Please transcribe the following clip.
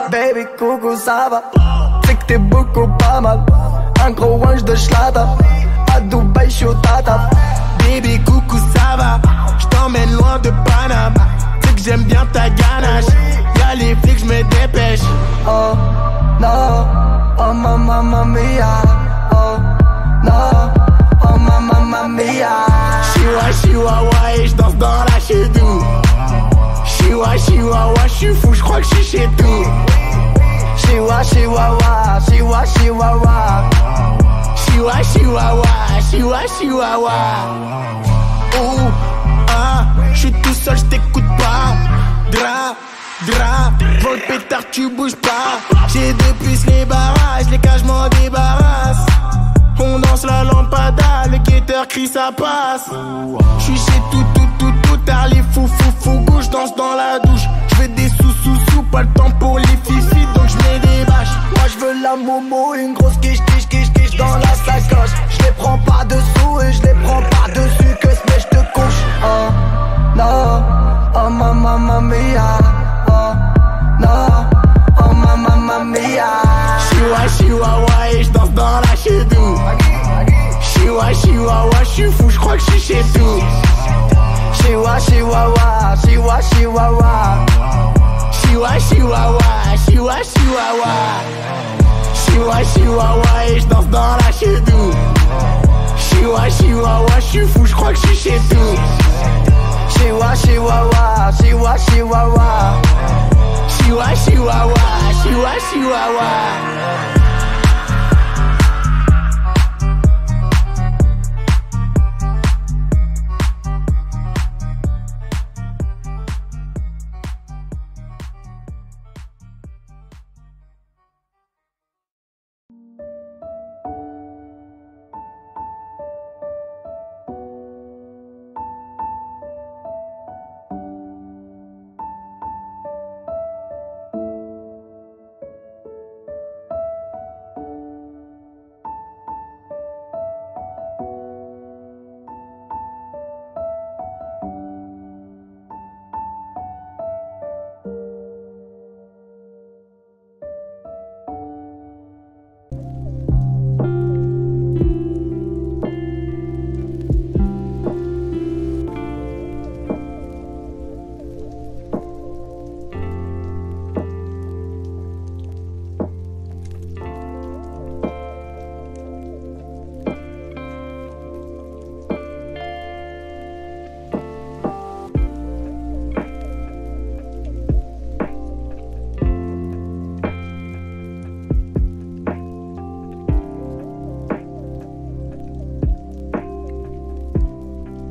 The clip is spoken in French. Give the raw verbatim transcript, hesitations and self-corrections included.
Baby, coucou, ça va? C'est que t'es beaucoup pas mal. Un gros wange de schlata. À Dubaï, j'suis au tata. Baby, coucou, ça va? J't'emmène loin de Paname. C'est que j'aime bien ta ganache. Y'a les flics, j'me dépêche. Oh, non. Oh, ma mamma mia. Oh, non. Oh, ma mamma mia. Chihuahua, chihuahua, et j'danse dans la chédou. Chihuahua, chihuahua, j'suis fou, j'crois que j'suis chez tout. Chihuahua, chihuahua, chihuahua, chihuahua. Chihuahua, chihuahua, chihuahua, chihuahua. Oh, ah, j'suis tout seul, j't'écoute pas. Dra, dra, devant le pétard tu bouges pas. J'ai deux puces les barrages, les cages m'en débarrasse. On danse la lampada, le guetteur crie ça passe. J'suis chez tout, tout, tout, tout, tard les fous, fous, fous, gauche, danse dans la douche. J'veux des sous, sous, sous, pas le temps pour les filles, donc j'mets des bâches. Moi j'veux la momo, une grosse quiche, quiche, quiche, quiche dans la sacoche. J'les prends pas dessous et j'les prends pas dessus, que ce mec j'te couche. Oh, non, oh ma mamma mia. Oh, non, oh ma mamma mia. Chihuahua, chihuahua, et j'danse dans la chédou. Chihuahua, chihuahua, j'suis fou, j'crois que j'suis chez tout. Chihuahua, chihuahua, chihuahua, chihuahua. Chihuahua, chihuahua, chihuahua, chihuahua. Chihuahua, chihuahua, et j'danse dans la chédou. Chihuahua, chihuahua, j'suis fou, j'crois que j'suis chez tout. Chihuahua, chihuahua, chihuahua, chihuahua. Chihuahua, chihuahua, chihuahua, chihuahua.